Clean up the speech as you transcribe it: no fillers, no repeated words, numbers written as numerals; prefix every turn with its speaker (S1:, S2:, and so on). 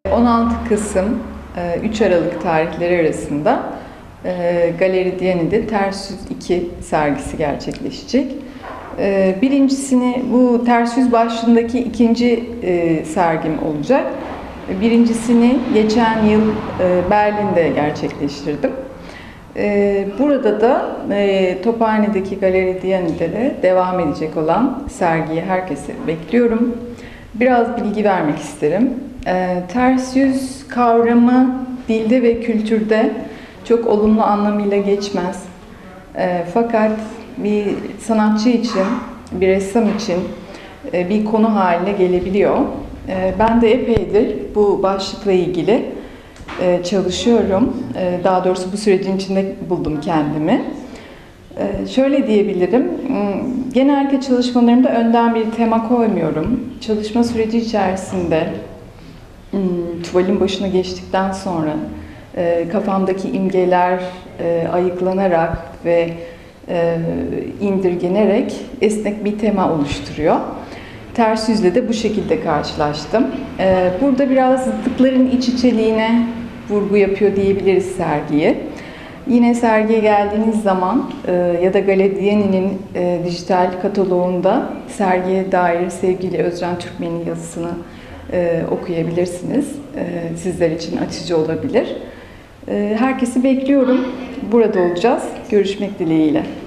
S1: 16 Kasım 3 Aralık tarihleri arasında Galeri Diyane'de Ters Yüz 2 sergisi gerçekleşecek. Birincisini bu Ters Yüz başlığındaki ikinci sergim olacak. Birincisini geçen yıl Berlin'de gerçekleştirdim. Burada da Tophane'deki Galeri Diyane'de de devam edecek olan sergiye herkesi bekliyorum. Biraz bilgi vermek isterim. Ters yüz kavramı dilde ve kültürde çok olumlu anlamıyla geçmez. Fakat bir sanatçı için, bir ressam için bir konu haline gelebiliyor. Ben de epeydir bu başlıkla ilgili çalışıyorum. Daha doğrusu bu sürecin içinde buldum kendimi. Şöyle diyebilirim, genellikle çalışmalarımda önden bir tema koymuyorum. Çalışma süreci içerisinde tuvalin başına geçtikten sonra kafamdaki imgeler ayıklanarak ve indirgenerek esnek bir tema oluşturuyor. Ters yüzle de bu şekilde karşılaştım. Burada biraz zıtlıkların iç içeliğine vurgu yapıyor diyebiliriz sergiye. Yine sergiye geldiğiniz zaman ya da Galeri Diyane'nin dijital kataloğunda sergiye dair sevgili Özcan Türkmen'in yazısını okuyabilirsiniz. Sizler için açıcı olabilir. Herkesi bekliyorum. Burada olacağız. Görüşmek dileğiyle.